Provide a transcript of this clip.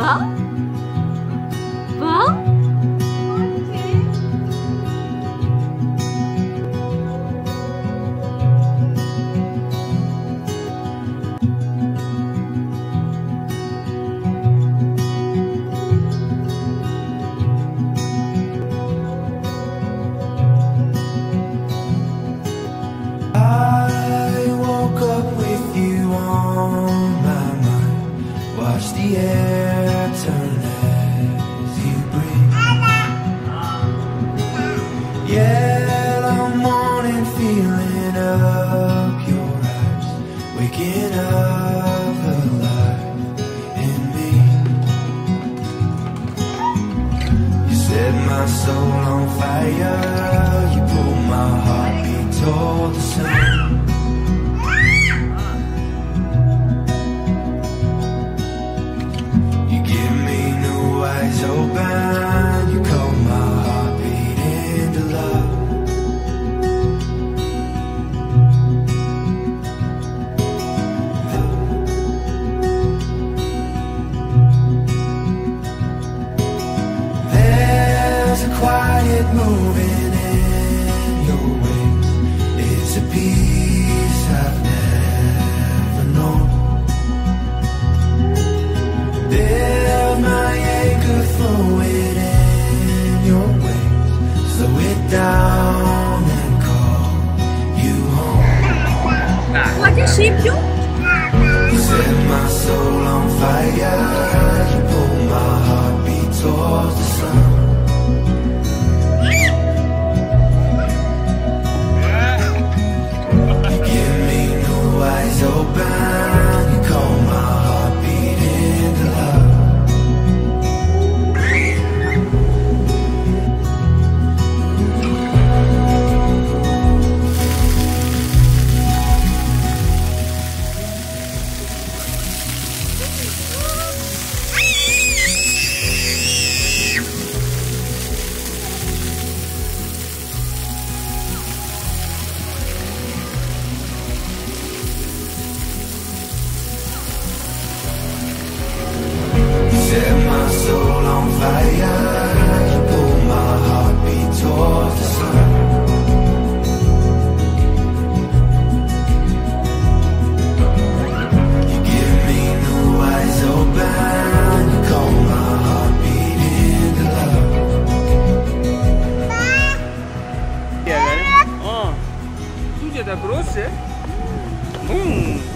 Wow. Wow. Watch the air turn as you breathe. Yellow morning feeling up your eyes, waking up the life in me. You set my soul on fire, you pull my heartbeat toward the sun. Eyes open, you call my heartbeat into love. There's a quiet moving in your ways. It's a peace I've never known. Build my anchor, throw it in your waves, slow it down and call you home. What a sheep do? You set my soul on fire, you pull my heartbeat towards the sun. You give me new eyes open, you call my heartbeat into love. Set my soul on fire, you pull my heartbeat towards the sun. You give me new eyes open, you call my heartbeat into love. Tu já tá grosso, é?